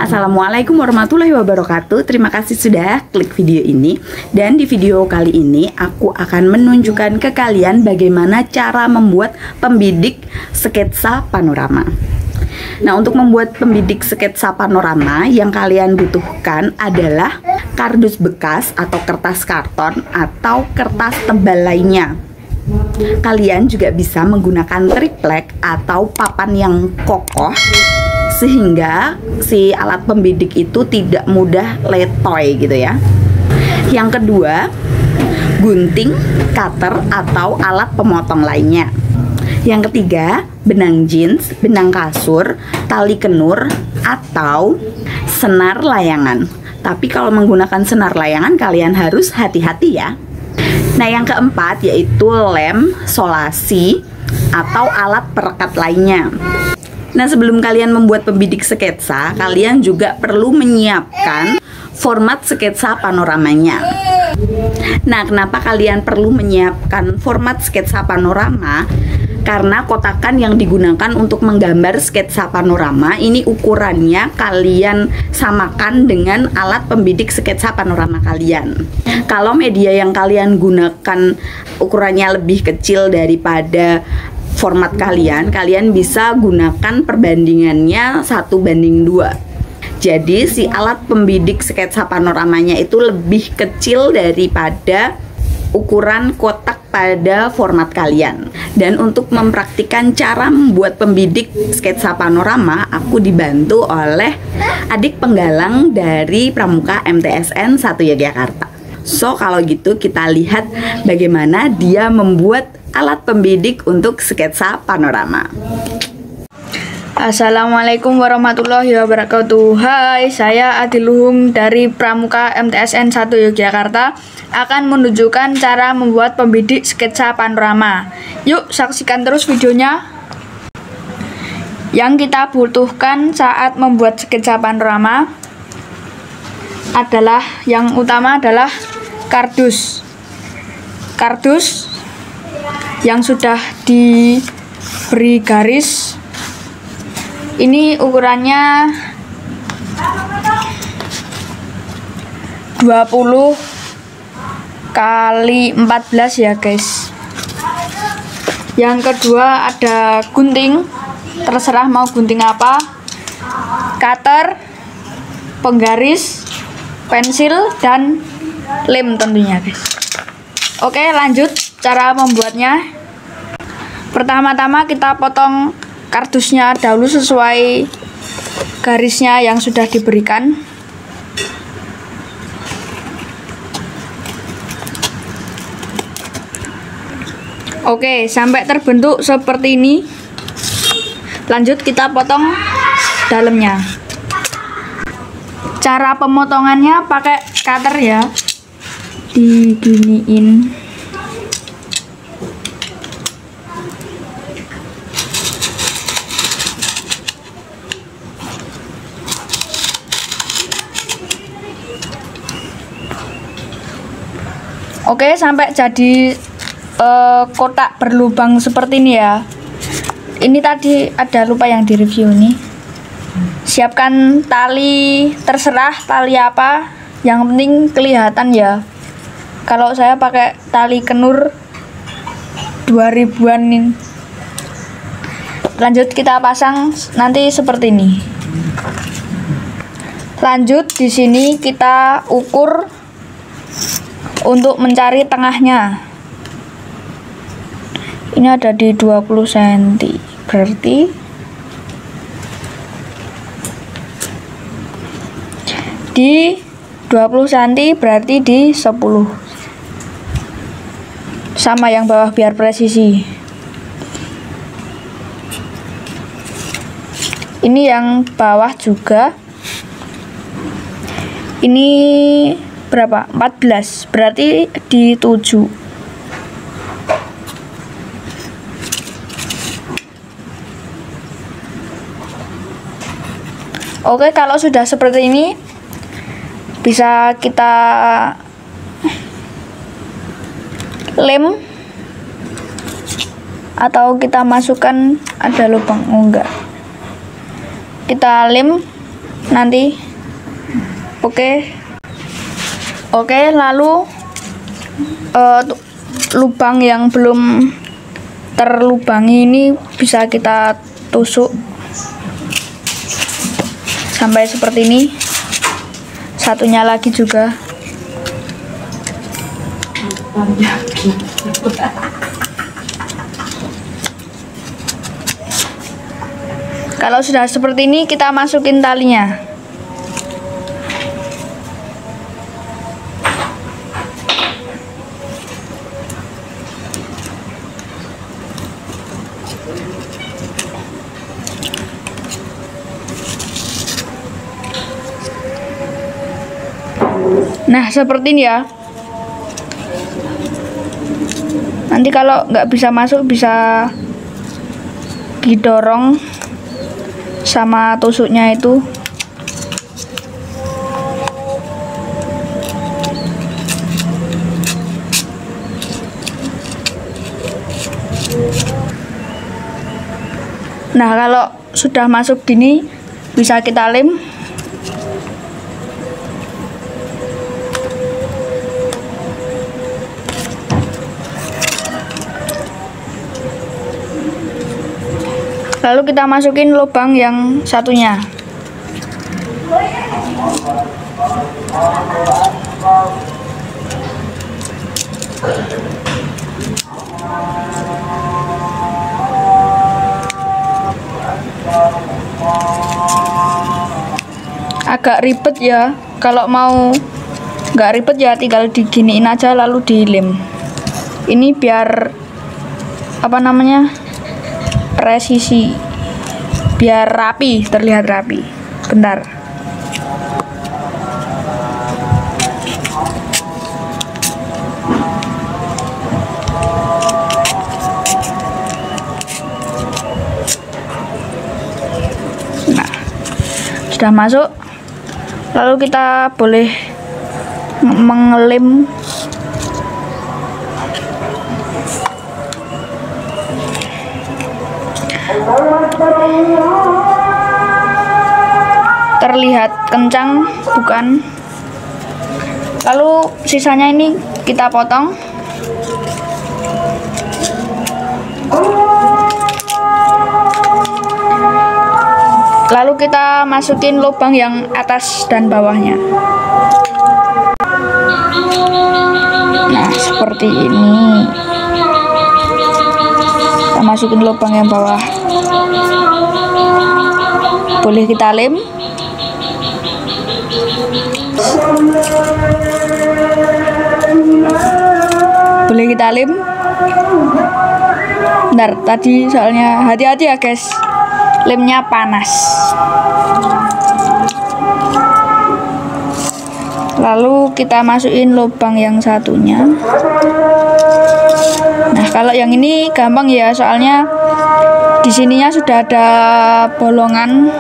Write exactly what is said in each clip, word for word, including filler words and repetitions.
Assalamualaikum warahmatullahi wabarakatuh. Terima kasih sudah klik video ini. Dan di video kali ini aku akan menunjukkan ke kalian bagaimana cara membuat pembidik sketsa panorama. Nah, untuk membuat pembidik sketsa panorama yang kalian butuhkan adalah kardus bekas atau kertas karton atau kertas tebal lainnya. Kalian juga bisa menggunakan triplek atau papan yang kokoh sehingga si alat pembidik itu tidak mudah letoy gitu ya. Yang kedua, gunting, cutter atau alat pemotong lainnya. Yang ketiga, benang jeans, benang kasur, tali kenur atau senar layangan. Tapi kalau menggunakan senar layangan kalian harus hati-hati ya. Nah, yang keempat yaitu lem, solasi atau alat perekat lainnya. Nah, sebelum kalian membuat pembidik sketsa, kalian juga perlu menyiapkan format sketsa panoramanya. Nah, kenapa kalian perlu menyiapkan format sketsa panorama? Karena kotakan yang digunakan untuk menggambar sketsa panorama ini ukurannya kalian samakan dengan alat pembidik sketsa panorama kalian. Kalau media yang kalian gunakan ukurannya lebih kecil daripada format kalian, kalian bisa gunakan perbandingannya satu banding dua. Jadi si alat pembidik sketsa panoramanya itu lebih kecil daripada ukuran kotak pada format kalian. Dan untuk mempraktikkan cara membuat pembidik sketsa panorama, aku dibantu oleh adik penggalang dari Pramuka M T S N satu Yogyakarta. So, kalau gitu kita lihat bagaimana dia membuat alat pembidik untuk sketsa panorama. Assalamualaikum warahmatullahi wabarakatuh. Hai, saya Adi Luhung dari Pramuka M T S N satu Yogyakarta akan menunjukkan cara membuat pembidik sketsa panorama. Yuk saksikan terus videonya. Yang kita butuhkan saat membuat sketsa panorama adalah, yang utama adalah kardus. Kardus yang sudah diberi garis. Ini ukurannya dua puluh kali empat belas ya guys. Yang kedua ada gunting, terserah mau gunting apa, cutter, penggaris, pensil, dan lem tentunya guys. Oke, lanjut cara membuatnya. Pertama-tama kita potong kardusnya dahulu sesuai garisnya yang sudah diberikan. Oke, sampai terbentuk seperti ini. Lanjut kita potong dalamnya. Cara pemotongannya pakai cutter ya. Diginiin. Oke, sampai jadi uh, kotak berlubang seperti ini ya. Ini tadi ada lupa yang di review nih. Siapkan tali, terserah tali apa, yang penting kelihatan ya. Kalau saya pakai tali kenur dua ribuan nih. Lanjut kita pasang nanti seperti ini. Lanjut di sini kita ukur untuk mencari tengahnya. Ini ada di dua puluh sentimeter, berarti di dua puluh sentimeter berarti di sepuluh. Sama yang bawah biar presisi. Ini yang bawah juga. Ini berapa? empat belas, berarti di tujuh. Oke, kalau sudah seperti ini bisa kita lem atau kita masukkan, ada lubang, oh enggak, kita lem nanti. Oke. Oke, lalu uh, lubang yang belum terlubangi ini bisa kita tusuk sampai seperti ini. Satunya lagi juga. Kalau sudah seperti ini, kita masukin talinya. Nah, seperti ini ya. Nanti kalau nggak bisa masuk, bisa didorong sama tusuknya itu. Nah, kalau sudah masuk gini, bisa kita lem. Lalu kita masukin lubang yang satunya. Agak ribet ya. Kalau mau nggak ribet ya tinggal diginiin aja lalu dilem. Ini biar apa namanya? Presisi, biar rapi, terlihat rapi. Bentar. Nah, sudah masuk. Lalu kita boleh mengelem. Terlihat kencang, bukan? Lalu sisanya ini kita potong. Lalu kita masukin lubang yang atas dan bawahnya. Nah, seperti ini. Kita masukin lubang yang bawah. Boleh kita lem. Boleh kita lem. Bentar, tadi soalnya hati-hati ya guys, lemnya panas. Lalu kita masukin lubang yang satunya. Nah, kalau yang ini gampang ya, soalnya di sininya sudah ada bolongan.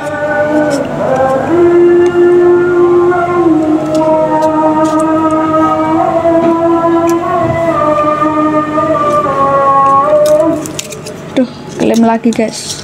Duh, kelem lagi guys.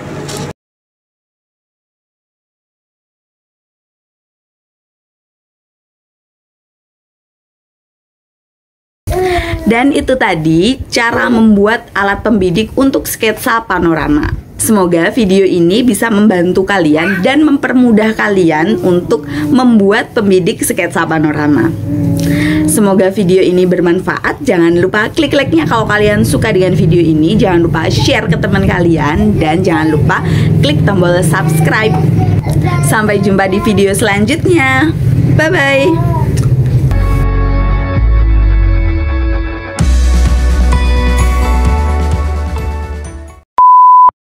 Dan itu tadi cara membuat alat pembidik untuk sketsa panorama. Semoga video ini bisa membantu kalian dan mempermudah kalian untuk membuat pembidik sketsa panorama. Semoga video ini bermanfaat. Jangan lupa klik like-nya kalau kalian suka dengan video ini. Jangan lupa share ke teman kalian. Dan jangan lupa klik tombol subscribe. Sampai jumpa di video selanjutnya. Bye-bye.